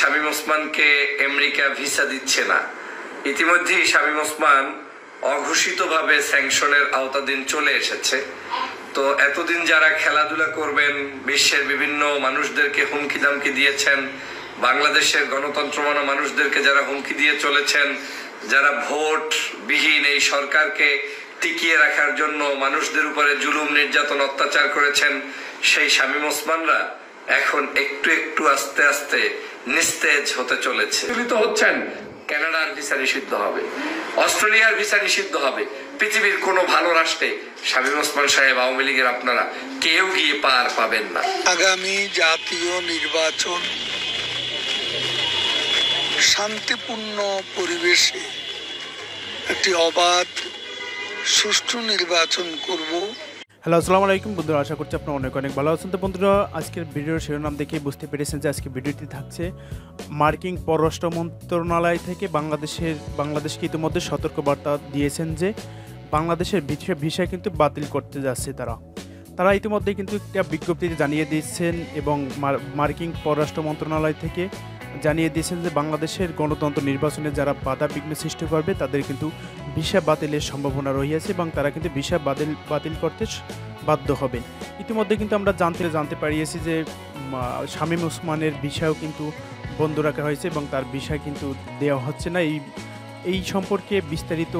Shamim ওসমানকে America visa দিচ্ছে না। ইতিমধ্যেই শামীম ওসমান অঘোষিতভাবে স্যাংশনের আওতাধীন চলে এসেছে। তো এতদিন যারা খেলাধুলা করবেন, বিশ্বের বিভিন্ন মানুষদেরকে হুমকি দামকি দিয়েছেন, বাংলাদেশের গণতন্ত্র মানা মানুষদেরকে যারা হুমকি দিয়ে চলেছেন, যারা ভোট বিহীন এই সরকারকে টিকিয়ে রাখার জন্য মানুষদের উপরে জুলুম নির্যাতন অত্যাচার করেছেন, সেই শামীম ওসমানরা এখন একটু একটু আস্তে আস্তে নিস্তেজ হতে চলেছে। হচ্ছেন কানাডার ভিসা নিষিদ্ধ হবে, অস্ট্রেলিয়ার ভিসা নিষিদ্ধ হবে। পৃথিবীর কোন ভালো রাষ্ট্রে শামীম ওসমান সাহেব, আওয়ামী লীগের আপনারা কেউ গিয়ে পার পাবেন না। আগামী জাতীয় নির্বাচন শান্তিপূর্ণ পরিবেশে একটি অবাধ সুষ্ঠু নির্বাচন করব। হ্যালো, আসসালামু আলাইকুম বন্ধুরা, আশা করছি আপনারা অনেক অনেক ভালো আছেন। তো বন্ধুরা, আজকের ভিডিওর শিরোনাম দেখে বুঝতে পেরেছেন যে আজকে ভিডিওটি থাকছে মার্কিন পররাষ্ট্র মন্ত্রণালয় থেকে বাংলাদেশকে ইতিমধ্যে সতর্কবার্তা দিয়েছেন যে বাংলাদেশের ভিসা কিন্তু বাতিল করতে যাচ্ছে তারা ইতিমধ্যে কিন্তু একটা বিজ্ঞপ্তিতে জানিয়ে দিয়েছেন এবং মার্কিন পররাষ্ট্র মন্ত্রণালয় থেকে জানিয়ে দিয়েছেন যে বাংলাদেশের গণতন্ত্র নির্বাচনে যারা বাধা বিঘ্ন সৃষ্টি করবে তাদের কিন্তু ভিসা বাতিলের সম্ভাবনা রয়েছে এবং তারা কিন্তু ভিসা বাতিল করতে বাধ্য হবে। ইতিমধ্যে কিন্তু আমরা জানতে পারিয়েছি যে শামীম ওসমানের ভিসাও কিন্তু বন্ধ রাখা হয়েছে এবং তার ভিসা কিন্তু দেওয়া হচ্ছে না। এই সম্পর্কে বিস্তারিত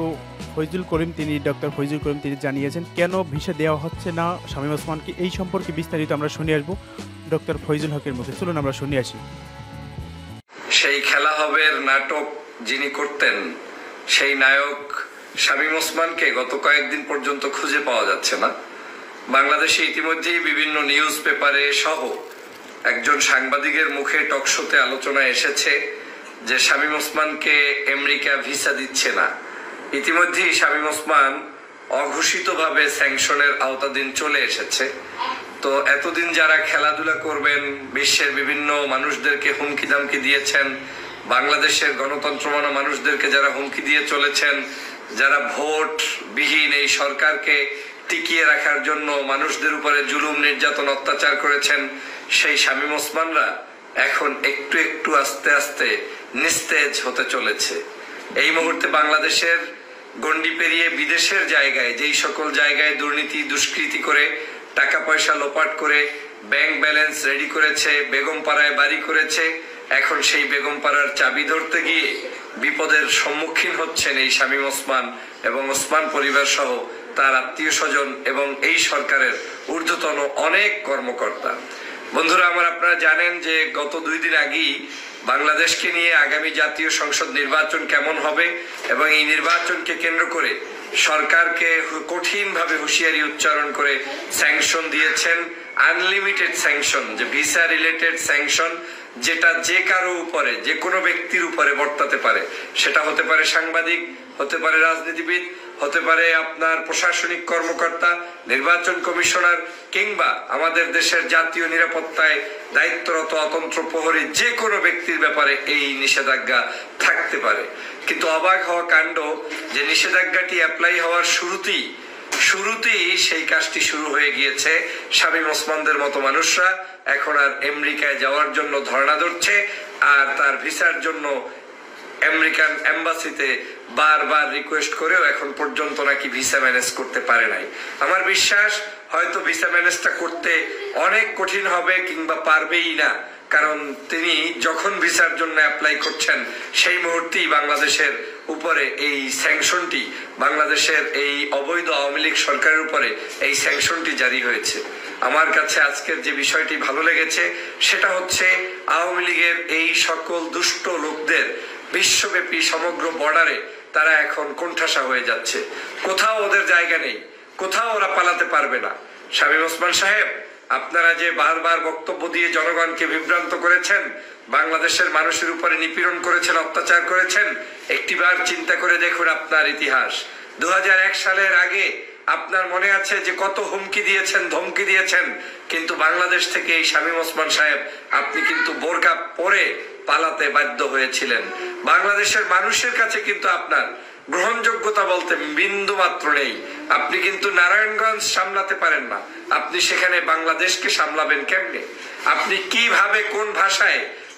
ডক্টর ফয়জুল করিম তিনি জানিয়েছেন কেন ভিসা দেওয়া হচ্ছে না শামীম ওসমানকে। এই সম্পর্কে বিস্তারিত আমরা শুনে আসবো ডক্টর ফয়জুল হকের মুখে। চলুন আমরা শুনে আসি। সেই খেলা হবের নাটক যিনি করতেন, সেই নায়ক শামীম ওসমানকে গত কয়েকদিন পর্যন্ত খুঁজে পাওয়া যাচ্ছে না। বাংলাদেশে ইতিমধ্যেই বিভিন্ন নিউজ পেপারে সহ একজন সাংবাদিকের মুখে টকশোতে আলোচনা এসেছে যে শামীম ওসমানকে আমেরিকা ভিসা দিচ্ছে না। ইতিমধ্যেই শামীম ওসমান অঘোষিতভাবে স্যাংশনের আওতাধীন চলে এসেছে। তো এতদিন যারা খেলাধুলা করবেন, বিশ্বের বিভিন্ন মানুষদেরকে হুমকি দামকি দিয়েছেন, বাংলাদেশের গণতন্ত্র মানা মানুষদেরকে যারা হুমকি দিয়ে চলেছেন, যারা ভোট বিহীন এই সরকারকে টিকিয়ে রাখার জন্য মানুষদের উপরে জুলুম নির্যাতন অত্যাচার করেছেন, সেই শামীম ওসমানরা এখন একটু একটু আস্তে আস্তে নিস্তেজ হতে চলেছে। এই মুহূর্তে বাংলাদেশের গণ্ডি পেরিয়ে বিদেশের জায়গায়, যেই সকল জায়গায় দুর্নীতি দুষ্কৃতি করে টাকা পয়সা লোপাট করে ব্যাংক ব্যালেন্স রেডি করেছে, বেগমপাড়ায় বাড়ি করেছে, এখন সেই বেগমপাড়ার চাবি ধরতে গিয়ে বিপদের সম্মুখীন হচ্ছেন এই শামীম ওসমান এবং ওসমান পরিবার সহ তার আত্মীয় স্বজন এবং এই সরকারের ঊর্ধ্বতন অনেক কর্মকর্তা। বন্ধুরা আমার, আপনারা জানেন যে গত 2 দিন আগেই বাংলাদেশকে নিয়ে আগামী জাতীয় সংসদ নির্বাচন কেমন হবে এবং এই নির্বাচনকে কেন্দ্র করে সরকারকে কঠিনভাবে হুঁশিয়ারি উচ্চারণ করে স্যাংশন দিয়েছেন, আনলিমিটেড স্যাংশন, যে ভিসা রিলেটেড স্যাংশন, যেটা যে কারো উপরে, যে কোনো ব্যক্তির উপরে বর্তাতে পারে। সেটা হতে পারে সাংবাদিক, হতে পারে রাজনীতিবিদ, হতে পারে আপনার প্রশাসনিক কর্মকর্তা, নির্বাচন কমিশনার, কিংবা আমাদের দেশের জাতীয় নিরাপত্তায় দায়িত্বরত অতন্ত্র প্রহরী, যে কোনো ব্যক্তির ব্যাপারে এই নিষেধাজ্ঞা থাকতে পারে। কিন্তু অবাক হওয়া কাণ্ড যে নিষেধাজ্ঞাটি অ্যাপ্লাই হওয়ার শুরুতেই সেই কাজটি শুরু হয়ে গিয়েছে। শামীম ওসমানদের মতো মানুষরা এখন আর আমেরিকায় যাওয়ার জন্য ধর্ণা ধরছে আর তার ভিসার জন্য আমেরিকান এম্বাসিতে বারবার রিকোয়েস্ট করেও এখন পর্যন্ত নাকি ভিসা ম্যানেজ করতে পারে নাই। আমার বিশ্বাস হয়তো ভিসা ম্যানেজটা করতে অনেক কঠিন হবে কিংবা পারবেই না, কারণ তিনি যখন ভিসার জন্য অ্যাপ্লাই করছেন সেই মুহূর্তেই বাংলাদেশের উপরে এই স্যাংশনটি, বাংলাদেশের এই অবৈধ আওয়ামী লীগ সরকারের উপরে এই স্যাংশনটি জারি হয়েছে। আমার কাছে আজকের যে বিষয়টি ভালো লেগেছে সেটা হচ্ছে আওয়ামী লীগের এই সকল দুষ্ট লোকদের বিশ্বব্যাপী সমগ্র বর্ডারে তারা এখন কোণঠাসা হয়ে যাচ্ছে। কোথাও ওদের জায়গা নেই, কোথাও ওরা পালাতে পারবে না। শামীম ওসমান সাহেব, আপনারা যে বারবার বক্তব্য দিয়ে জনগণকে বিভ্রান্ত করেছেন, বাংলাদেশের মানুষের উপরে নিপীড়ন করেছেন, অত্যাচার করেছেন, একটিবার চিন্তা করে দেখুন আপনার ইতিহাস। 2001 সালের আগে আপনার মনে আছে যে কত হুমকি দিয়েছেন, ধমকি দিয়েছেন, কিন্তু বাংলাদেশ থেকে এই শামীম ওসমান সাহেব আপনি কিন্তু বোরকা পরে পালাতে বাধ্য হয়েছিলেন। বাংলাদেশের মানুষের কাছে কিন্তু আপনার গ্রহণযোগ্যতা বলতে বিন্দু মাত্র নেই। আপনি কিন্তু নারায়ণগঞ্জ সামলাতে পারেন না, আপনি সেখানে বাংলাদেশকে সামলাবেন কেমনে? আপনি কিভাবে, কোন ভাষায়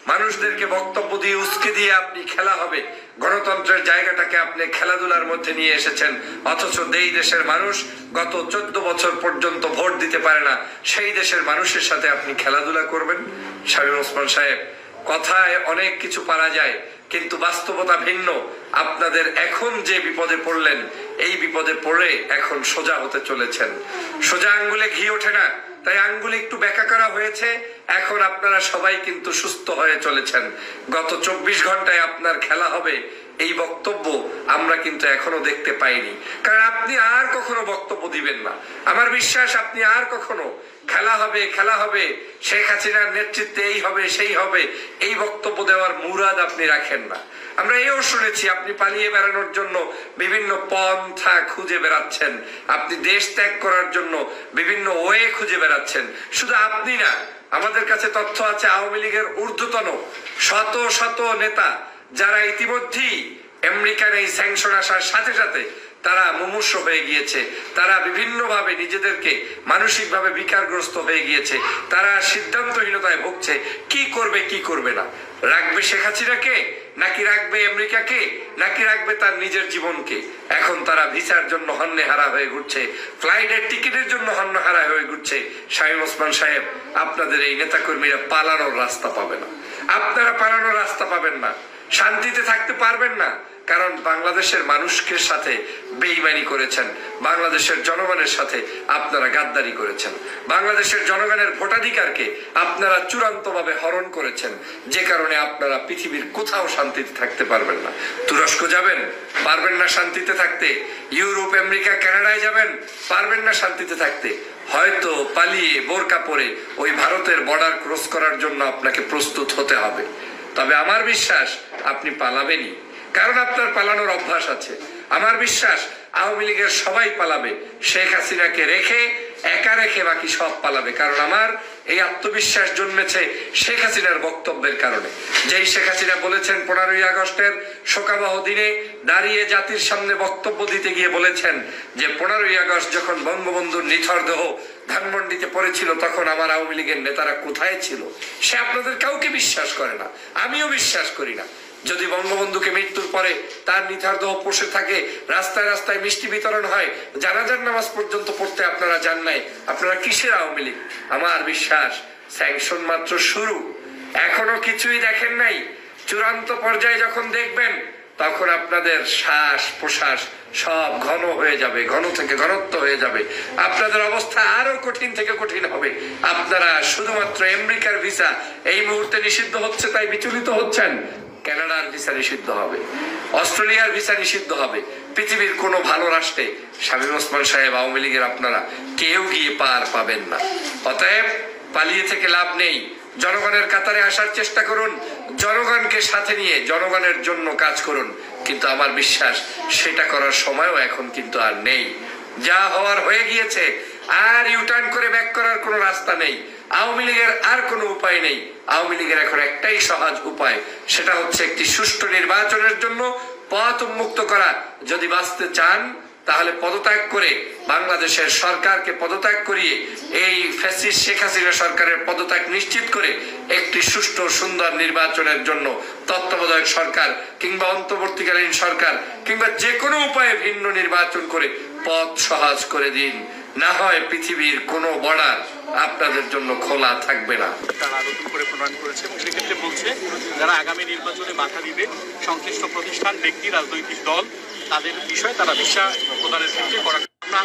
মানুষদেরকে বক্তব্য দিয়ে উস্কে দিয়ে আপনি খেলা হবে, গণতন্ত্রের জায়গাটাকে আপনি খেলাধুলার মধ্যে নিয়ে এসেছেন। অথচ এই দেশের মানুষ গত 14 বছর পর্যন্ত ভোট দিতে পারে না, সেই দেশের মানুষের সাথে আপনি খেলাধুলা করবেন? শামীম ওসমান সাহেব, কথায় অনেক কিছু পারা যায়, কিন্তু বাস্তবতা ভিন্ন। আপনাদের এখন যে বিপদে পড়লেন, এই বিপদে পড়ে এখন সোজা হতে চলেছেন। সোজা আঙ্গুলে ঘি ওঠে না, তাই আঙ্গুলে একটু ব্যাকা করা হয়েছে। এখন আপনারা সবাই কিন্তু সুস্থ হয়ে চলেছেন। গত 24 ঘন্টায় আপনার খেলা হবে, এই বক্তব্য আমরা কিন্তু এখনো দেখতে পাইনি। কারণ আপনি আর কখনো বক্তব্য দিবেন না। আমার বিশ্বাস আপনি আর কখনো খেলা হবে খেলা হবে, শেখ হাসিনার নেতৃত্বে এই হবে সেই হবে, এই বক্তব্য দেওয়ার মুরাদ আপনি রাখেন না। আমরা এও শুনেছি আপনি পালিয়ে বেড়ানোর জন্য বিভিন্ন পন্থা খুঁজে বেড়াচ্ছেন, আপনি দেশ ত্যাগ করার জন্য বিভিন্ন ওয়ে খুঁজে বেড়াচ্ছেন। শুধু আপনি না, আমাদের কাছে তথ্য আছে আওয়ামী লীগের ঊর্ধ্বতন শত শত নেতা যারা ইতিমধ্যেই আমেরিকার এই স্যাংশন আসার সাথে সাথে তারা মুমূর্ষ হয়ে গিয়েছে, তারা বিভিন্নভাবে নিজেদেরকে মানসিকভাবে বিকারগ্রস্ত হয়ে গিয়েছে, তারা সিদ্ধান্তহীনতায় ভুগছে। কি করবে কি করবে না, রাখবে শেখ হাসিনাকে নাকি রাখবে আমেরিকাকে নাকি রাখবে তার নিজের জীবনকে? এখন তারা ভিসার জন্য হন্যেহারা হয়ে ঘুরছে, ফ্লাইটের টিকিটের জন্য হন্যহারা হয়ে ঘুরছে। শামীম ওসমান সাহেব, আপনাদের এই নেতাকর্মীরা পালানোর রাস্তা পাবে না, আপনারা পালানোর রাস্তা পাবেন না, শান্তিতে থাকতে পারবেন না। কারণ বাংলাদেশের মানুষকে সাথে বেইমানি করেছেন, বাংলাদেশের জনগণের সাথে আপনারা গাদ্দারি করেছেন, বাংলাদেশের জনগণের ভোটাধিকারকে আপনারা চূড়ান্তভাবে হরণ করেছেন, যে কারণে আপনারা পৃথিবীর কোথাও শান্তিতে থাকতে পারবেন না। তুরস্ক যাবেন, পারবেন না শান্তিতে থাকতে। ইউরোপ, আমেরিকা, কানাডায় যাবেন, পারবেন না শান্তিতে থাকতে। হয়তো পালিয়ে বোরকা পরে ওই ভারতের বর্ডার ক্রস করার জন্য আপনাকে প্রস্তুত হতে হবে। তবে আমার বিশ্বাস আপনি পালাবেনই, কারণ আপনার পালানোর অভ্যাস আছে। আমার বিশ্বাস আওয়ামী লীগের সবাই পালাবে, শেখ হাসিনাকে রেখে একা রেখে বাকি সব পালাবে। কারণ আমার এই আত্মবিশ্বাস জন্মেছে শেখ হাসিনার বক্তব্যের কারণে। যেই শেখ হাসিনা বলেছেন 15ই আগস্টের শোকাবহ দিনে দাঁড়িয়ে জাতির সামনে বক্তব্য দিতে গিয়ে বলেছেন যে 15ই আগস্ট যখন বঙ্গবন্ধুর নিথর দেহ ধানমন্ডিতে পড়েছিল তখন আমার আওয়ামী লীগের নেতারা কোথায় ছিল। সে আপনাদের কাউকে বিশ্বাস করে না, আমিও বিশ্বাস করি না। যদি বঙ্গবন্ধুকে মৃত্যুর পরে তার নিথর দেহ বসে থাকে, রাস্তায় রাস্তায় মিষ্টি বিতরণ হয়, জানাজার নামাজ পর্যন্ত পড়তে আপনারা যান নাই, আপনারা কিসের আওয়ামী লীগ? আমার বিশ্বাস স্যাংশন মাত্র শুরু, এখনো কিছুই দেখেন নাই। চূড়ান্ত পর্যায়ে যখন দেখবেন তখন আপনাদের শ্বাস প্রশ্বাস সব ঘন হয়ে যাবে, ঘন থেকে ঘনত্ব হয়ে যাবে, আপনাদের অবস্থা আরো কঠিন থেকে কঠিন হবে। আপনারা শুধুমাত্র আমেরিকার ভিসা এই মুহূর্তে নিষিদ্ধ হচ্ছে তাই বিচলিত হচ্ছেন, কানাডার ভিসা নিষিদ্ধ হবে, অস্ট্রেলিয়ার ভিসা নিষিদ্ধ হবে। পৃথিবীর কোনো ভালো রাষ্ট্রে শামীম ওসমান সাহেব, আওয়ামী লীগের আপনারা কেউ গিয়ে পার পাবেন না। অতএব পালিয়ে থেকে লাভ নেই, জনগণের কাতারে আসার চেষ্টা করুন, জনগণকে সাথে নিয়ে জনগণের জন্য কাজ করুন। কিন্তু আমার বিশ্বাস সেটা করার সময়ও এখন কিন্তু আর নেই। যা হওয়ার হয়ে গিয়েছে, আর ইউটার্ন করে ব্যাক করার কোনো রাস্তা নেই। আওয়ামী লীগের আর কোনো উপায় নেই। আওয়ামী লীগের এখন একটাই সহজ উপায়, সেটা হচ্ছে একটি সুষ্ঠু নির্বাচনের জন্য পথ উন্মুক্ত করা। যদি বাঁচতে চান তাহলে পদত্যাগ করে বাংলাদেশের সরকারকে পদত্যাগ করিয়ে এই ফ্যাসিস্ট শেখ হাসিনা সরকারের পদত্যাগ নিশ্চিত করে একটি সুষ্ঠু সুন্দর নির্বাচনের জন্য তত্ত্বাবধায়ক সরকার কিংবা অন্তর্বর্তীকালীন সরকার কিংবা যে কোনো উপায়ে ভিন্ন নির্বাচন করে পথ সহজ করে দিন। না হয় পৃথিবীর কোনো বর্ডার আপনাদের জন্য খোলা থাকবে না। তারা নতুন করে প্রণয়ন করেছে এবং সেক্ষেত্রে বলছে যারা আগামী নির্বাচনে বাধা দিবে সংশ্লিষ্ট প্রতিষ্ঠান, ব্যক্তি, রাজনৈতিক দল তাদের বিষয়ে তারা ভিসা প্রদানের ক্ষেত্রে করা।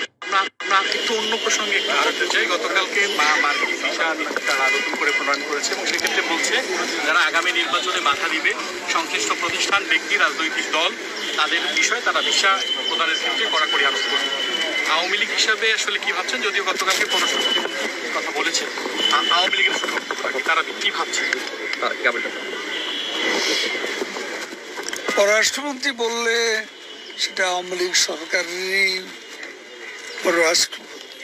একটু অন্য প্রসঙ্গে একটু জানতে চাই, গতকালকে মার্কিন ভিসা তারা নতুন করে প্রণয়ন করেছে এবং সেক্ষেত্রে বলছে যারা আগামী নির্বাচনে বাধা দিবে সংশ্লিষ্ট প্রতিষ্ঠান, ব্যক্তি, রাজনৈতিক দল তাদের বিষয়ে তারা ভিসা প্রদানের ক্ষেত্রে কড়াকড়ি আরোপ করবে। আওয়ামী লীগ হিসাবে আসলে কি ভাবছেন? যদিও গতকালকে পররাষ্ট্রমন্ত্রী কথা বলেছে, আওয়ামী লীগের তারা কি ভাবছে? পররাষ্ট্রমন্ত্রী বললে সেটা আওয়ামী লীগ সরকারেরই পররাষ্ট্র।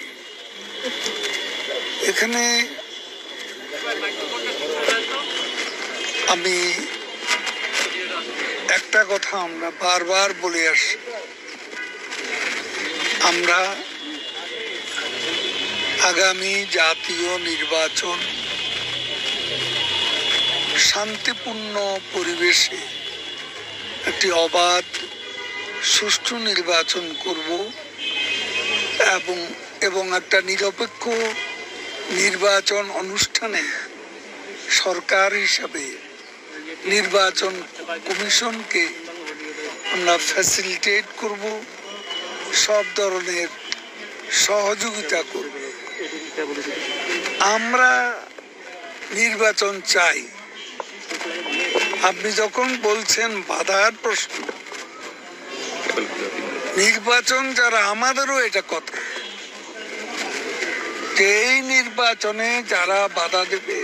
এখানে আমি একটা কথা আমরা বারবার বলে আসি, আমরা আগামী জাতীয় নির্বাচন শান্তিপূর্ণ পরিবেশে একটি অবাধ সুষ্ঠু নির্বাচন করব এবং একটা নিরপেক্ষ নির্বাচন অনুষ্ঠানে সরকার হিসাবে নির্বাচন কমিশনকে আমরা ফ্যাসিলিটেট করব, সব ধরনের সহযোগিতা করব। আমরা নির্বাচন চাই। আপনি যখন বলছেন বাধার প্রশ্ন, নির্বাচন যারা, আমাদেরও এটা কথা, এই নির্বাচনে যারা বাধা দেবে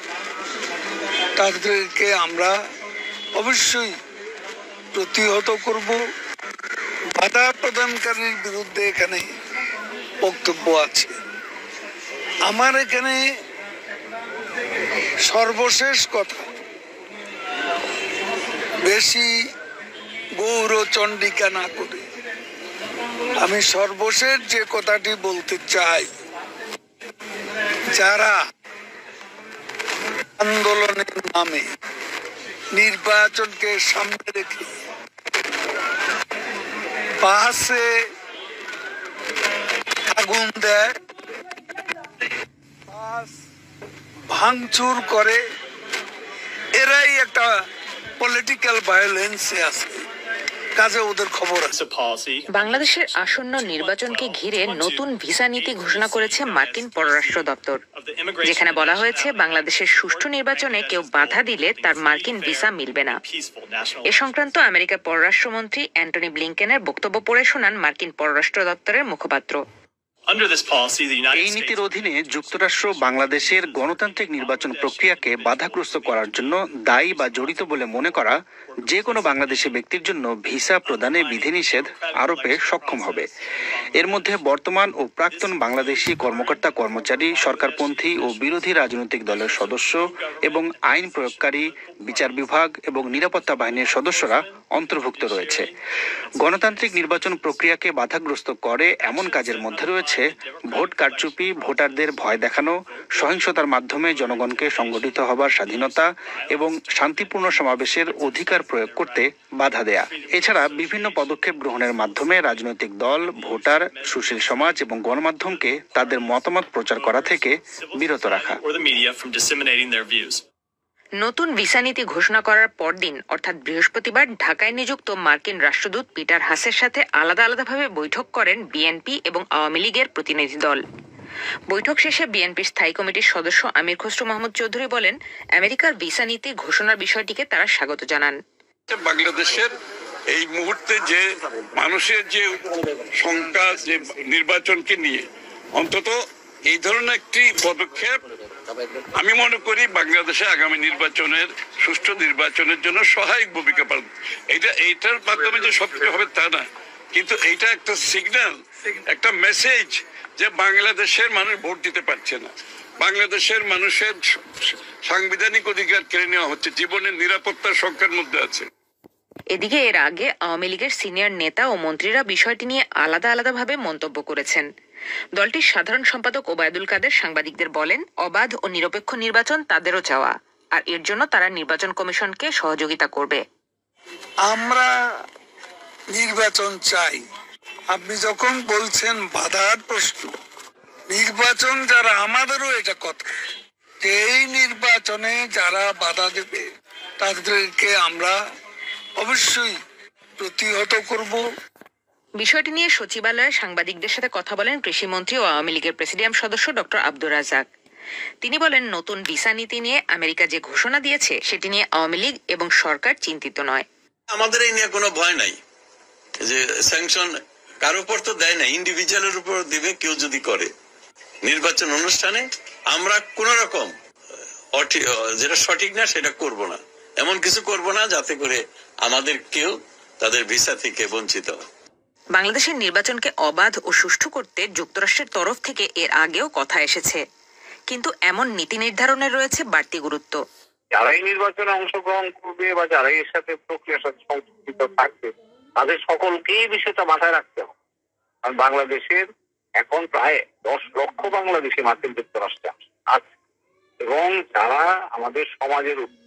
তাদেরকে আমরা অবশ্যই প্রতিহত করব। বাধা প্রদানকারীর বিরুদ্ধে এখানে বক্তব্য আছে। আমার এখানে সর্বশেষ কথা, বেশি গৌরচণ্ডিকা না করে আমি সর্বশেষ যে কথাটি বলতে চাই, যারা আন্দোলনের নামে নির্বাচনকে সামনে রেখে বাসে আগুন দেয়, বাস ভাঙচুর করে, এরাই একটা পলিটিক্যাল ভায়োলেন্সে আছে, কাজে ওদের খবর আছে। বাংলাদেশের আসন্ন নির্বাচনকে ঘিরে নতুন ভিসা নীতি ঘোষণা করেছে মার্কিন পররাষ্ট্র দপ্তর, যেখানে বলা হয়েছে বাংলাদেশের সুষ্ঠু নির্বাচনে কেউ বাধা দিলে তার মার্কিন ভিসা মিলবে না। এ সংক্রান্ত আমেরিকার পররাষ্ট্রমন্ত্রী অ্যান্টনি ব্লিংকেনের বক্তব্য পড়ে শোনান মার্কিন পররাষ্ট্র দপ্তরের মুখপাত্র। এই নীতির অধীনে যুক্তরাষ্ট্র বাংলাদেশের গণতান্ত্রিক নির্বাচন প্রক্রিয়াকে বাধাগ্রস্ত করার জন্য দায়ী বা জড়িত বলে মনে করা যে কোনো বাংলাদেশি ব্যক্তির জন্য ভিসা প্রদানে বিধিনিষেধ আরোপে সক্ষম হবে। এর মধ্যে বর্তমান ও প্রাক্তন বাংলাদেশি কর্মকর্তা কর্মচারী, সরকারপন্থী ও বিরোধী রাজনৈতিক দলের সদস্য এবং আইন প্রয়োগকারী, বিচার বিভাগ এবং নিরাপত্তা বাহিনীর সদস্যরা অন্তর্ভুক্ত রয়েছে। গণতান্ত্রিক নির্বাচন প্রক্রিয়াকে বাধাগ্রস্ত করে এমন কাজের মধ্যে রয়েছে ভোট কারচুপি, ভোটারদের ভয় দেখানো, সহিংসতার মাধ্যমে জনগণকে সংগঠিত হবার স্বাধীনতা এবং শান্তিপূর্ণ সমাবেশের অধিকার প্রয়োগ করতে বাধা দেয়া। এছাড়া বিভিন্ন পদক্ষেপ গ্রহণের মাধ্যমে রাজনৈতিক দল, ভোটার, সুশীল সমাজ এবং গণমাধ্যমকে তাদের মতামত প্রচার করা থেকে বিরত রাখা। নতুন ভিসা নীতি ঘোষণা করার পরদিন অর্থাৎ বৃহস্পতিবার ঢাকায় নিযুক্ত মার্কিন রাষ্ট্রদূত পিটার হাসের সাথে আলাদাভাবে বৈঠক করেন বিএনপি এবং আওয়ামী লীগের প্রতিনিধি দল। বৈঠক শেষে বিএনপির স্থায়ী কমিটির সদস্য আমির খসরু মাহমুদ চৌধুরী বলেন, আমেরিকার ভিসা নীতি ঘোষণার বিষয়টিকে তারা স্বাগত জানান। বাংলাদেশের এই মুহূর্তে যে মানুষের যে সংখ্যা, যে নির্বাচনকে নিয়ে অন্তত এই ধরনের একটি পদক্ষেপ আমি মনে করি বাংলাদেশে আগামী নির্বাচনের, সুষ্ঠু নির্বাচনের জন্য সহায়ক ভূমিকা পালন। এইটার মাধ্যমে যে সবকিছু হবে তা না, কিন্তু এইটা একটা সিগন্যাল, একটা মেসেজ যে বাংলাদেশের মানুষ ভোট দিতে পারছে না, বাংলাদেশের মানুষের সাংবিধানিক অধিকার কেড়ে নেওয়া হচ্ছে, জীবনের নিরাপত্তার সংখ্যার মধ্যে আছে। এদিকে এর আগে আওয়ামী লীগের সিনিয়র নেতা ও মন্ত্রীরা বিষয়টি নিয়ে আলাদাভাবে মন্তব্য করেছেন। দলটির সাধারণ সম্পাদক ওবায়দুল কাদের সাংবাদিকদের বলেন, অবাধ ও নিরপেক্ষ নির্বাচন তাদেরও চাওয়া, আর এর জন্য তারা নির্বাচন কমিশনকে সহযোগিতা করবে। আমরা নির্বাচন চাই। আপনি যখন বলছেন বাধার প্রশ্ন, নির্বাচন যারা, আমাদেরও এটা কথা, এই নির্বাচনে যারা বাধা দেবে তাদেরকে আমরা অবশ্যই প্রতিহত করব। বিষয়টি নিয়ে সচিবালয়ে সাংবাদিকদের সাথে কথা বলেন কৃষিমন্ত্রী ও আওয়ামী লীগের প্রেসিডিয়াম সদস্য ডক্টর আব্দুর রাজ্জাক। তিনি বলেন, নতুন ভিসা নীতি নিয়ে আমেরিকা যে ঘোষণা দিয়েছে সেটি নিয়ে আওয়ামী লীগ এবং সরকার চিন্তিত নয়। আমাদের এই নিয়ে কোনো ভয় নাই, যে স্যাংশন কারো উপর তো দেয় না, ইন্ডিভিজুয়ালের উপর দিবে কেউ যদি করে। নির্বাচন অনুষ্ঠানে আমরা কোন রকম যেটা সঠিক না সেটা করব না, এমন কিছু করব না যাতে করে আমাদের কেউ তাদের ভিসা থেকে বঞ্চিত হয়। বাংলাদেশের নির্বাচনকে অবাধ ও সুষ্ঠু করতে যুক্তরাষ্ট্রের তরফ থেকে এর আগেও কথা এসেছে, কিন্তু এমন নীতি নির্ধারণের রয়েছে বাড়তি গুরুত্ব। যারাই নির্বাচনে অংশগ্রহণ করবে বা যারাই এর সাথে প্রক্রিয়ার সাথে সম্পৃক্ত থাকবে তাদের সকলকেই বিষয়টা মাথায় রাখতে হবে। কারণ বাংলাদেশের এখন প্রায় 10 লক্ষ বাংলাদেশি মার্কিন যুক্তরাষ্ট্রে আছে এবং যারা আমাদের সমাজের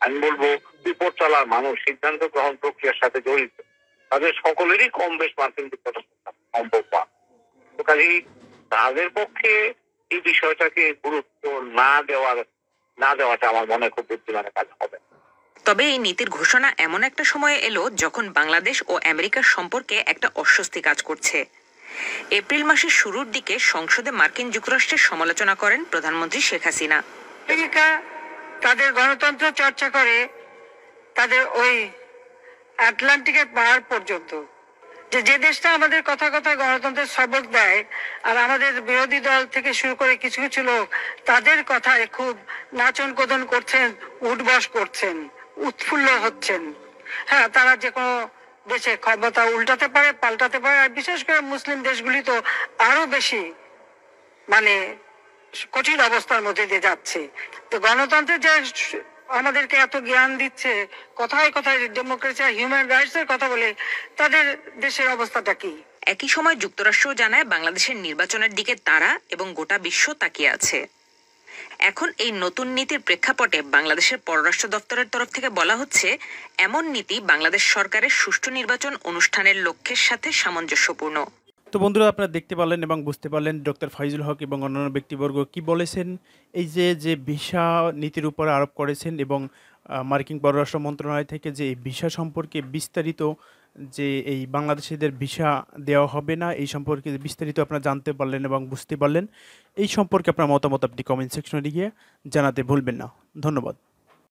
আমি বলবো বিপদ চলার মানুষ, সিদ্ধান্ত গ্রহণ প্রক্রিয়ার সাথে জড়িত, তাদের সকলেরই কম বেশ মার্কিন যুক্তরাষ্ট্র সম্ভব পান। তো কাজেই তাদের পক্ষে এই বিষয়টাকে গুরুত্ব না দেওয়াটা আমার মনে হয় খুব বুদ্ধিমানের কাজ হবে। তবে এই নীতির ঘোষণা এমন একটা সময়ে এলো যখন বাংলাদেশ ও আমেরিকার সম্পর্কে একটা অস্বস্তি কাজ করছে। এপ্রিল মাসের শুরুর দিকে সংসদে মার্কিন যুক্তরাষ্ট্রের সমালোচনা করেন প্রধানমন্ত্রী শেখ হাসিনা। আমেরিকা তাদের গণতন্ত্র চর্চা করে তাদের ওই আটলান্টিকের পাহাড় পর্যন্ত, যে দেশটা আমাদের কথা গণতন্ত্রের সবক দেয়, আর আমাদের বিরোধী দল থেকে শুরু করে কিছু কিছু লোক তাদের কথায় খুব নাচন কোদন করছেন, উঠবস করছেন, উৎফুল্ল হচ্ছেন। হ্যাঁ, তারা যে কোনো দেশে ক্ষমতা উল্টাতে পারে, পাল্টাতে পারে, আর বিশেষ করে মুসলিম দেশগুলি তো আরো বেশি মানে কঠিন অবস্থার মধ্যে দিয়ে যাচ্ছে। তো গণতন্ত্রের যে আমাদেরকে এত জ্ঞান দিচ্ছে, কথায় কথায় ডেমোক্রেসি আর হিউম্যান রাইটস এর কথা বলে, তাদের দেশের অবস্থাটা কি? একই সময় যুক্তরাষ্ট্র জানায় বাংলাদেশের নির্বাচনের দিকে তারা এবং গোটা বিশ্ব তাকিয়ে আছে। এখন এই নতুন নীতির প্রেক্ষাপটে বাংলাদেশের পররাষ্ট্র দপ্তরের তরফ থেকে বলা হচ্ছে, এমন নীতি বাংলাদেশ সরকারের সুষ্ঠু নির্বাচন অনুষ্ঠানের লক্ষ্যের সাথে সামঞ্জস্যপূর্ণ। তো বন্ধুরা, আপনারা দেখতে পারলেন এবং বুঝতে পারলেন ডক্টর ফাইজুল হক এবং অন্যান্য ব্যক্তিবর্গ কি বলেছেন। এই যে ভিসা নীতির উপর আরোপ করেছেন এবং মার্কিন পররাষ্ট্র মন্ত্রণালয় থেকে যে এই ভিসা সম্পর্কে বিস্তারিত, যে এই বাংলাদেশিদের ভিসা দেওয়া হবে না, এই সম্পর্কে বিস্তারিত আপনারা জানতে পারলেন এবং বুঝতে পারলেন। এই সম্পর্কে আপনার মতামত আপনি কমেন্ট সেকশনে গিয়ে জানাতে ভুলবেন না। ধন্যবাদ।